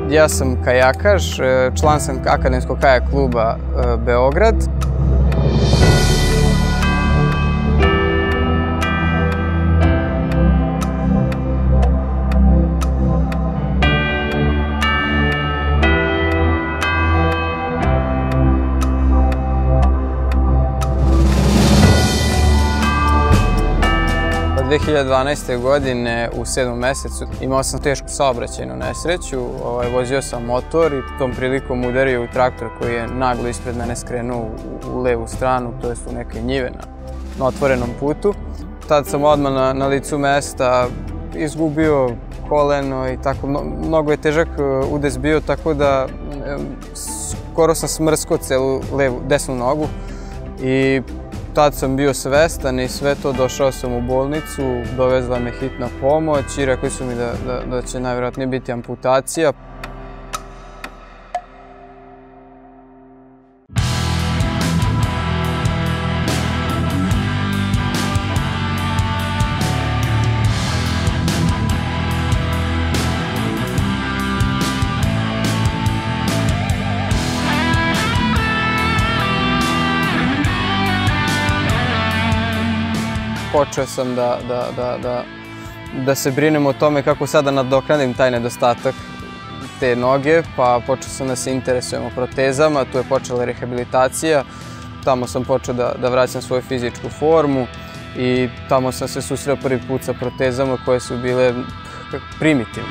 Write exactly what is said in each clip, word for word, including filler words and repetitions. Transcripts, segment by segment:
Ja sam kajakaš, član sam Akademskog kajak kluba Beograd. dve hiljade dvanaeste. godine u sedmom mesecu imao sam tešku saobraćajnu nesreću, vozio sam motor i tom prilikom udario u traktor koji je naglo ispred mene skrenuo u levu stranu, to jest u neke njive na otvorenom putu. Tad sam odmah na licu mesta izgubio koleno i tako, mnogo je težak udes bio, tako da skoro sam smrskao celu desnu nogu i tad sam bio svestan i sve to, došao sam u bolnicu, dovezla me hitna pomoć i rekli su mi da će najvjerojatnije biti amputacija. Počeo sam da se brinem o tome kako sada nadoknadim taj nedostatak te noge, pa počeo sam da se interesujem o protezama, tu je počela rehabilitacija, tamo sam počeo da vraćam svoju fizičku formu i tamo sam se susreo prvi put sa protezama koje su bile primitivne.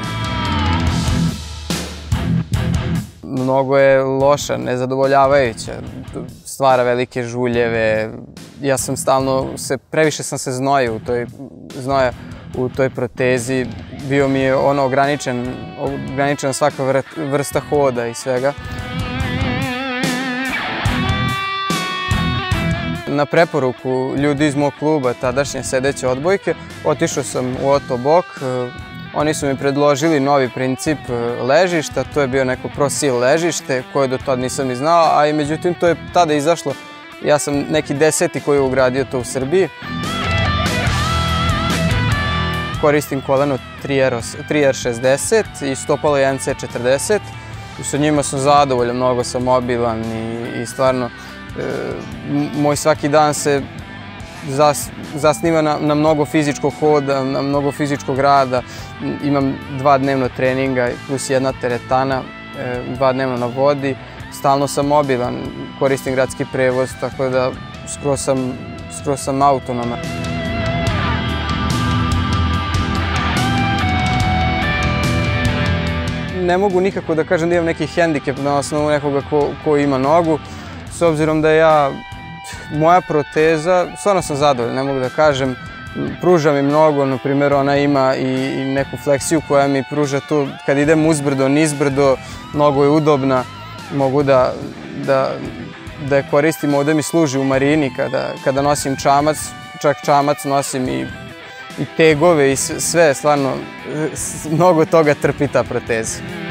Mnogo je loša, nezadovoljavajuća, stvara velike žuljeve. Ja sam stalno, previše sam se znojio u toj protezi, bio mi je ono ograničena svaka vrsta hoda i svega. Na preporuku ljudi iz mog kluba, tadašnje sedeće odbojke, otišao sam u Oto Bok. Oni su mi predložili novi princip ležišta, to je bio neko pro-sil ležište koje do tada nisam ni znao, a i međutim to je tada izašlo. Ja sam neki deseti koji je ugradio to u Srbiji. Koristim koleno tri er šezdeset i stopalo jedan ce četrdeset. Sa njima sam zadovoljan, mnogo sam mobilan i stvarno moj svaki dan se zasniva na mnogo fizičkog hoda, na mnogo fizičkog rada. Imam dva dnevno treninga plus jedna teretana, dva dnevno na vodi. Stalno sam mobilan, koristim gradski prevoz, tako da skoro sam autonoman. Ne mogu nikako da kažem da imam neki hendikep na osnovu nekoga ko ima nogu, s obzirom da ja, moja proteza, stvarno sam zadovoljan, ne mogu da kažem, pruža mi mnogo, na primjer ona ima i neku fleksiju koja mi pruža tu, kad idem uzbrdo, nizbrdo, mnogo je udobna. Mogu da je koristim, ovdje mi služi u marini kada nosim čamac, čak čamac nosim i tegove i sve, stvarno mnogo toga trpi ta proteza.